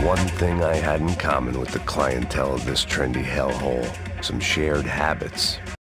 one thing I had in common with the clientele of this trendy hellhole: some shared habits.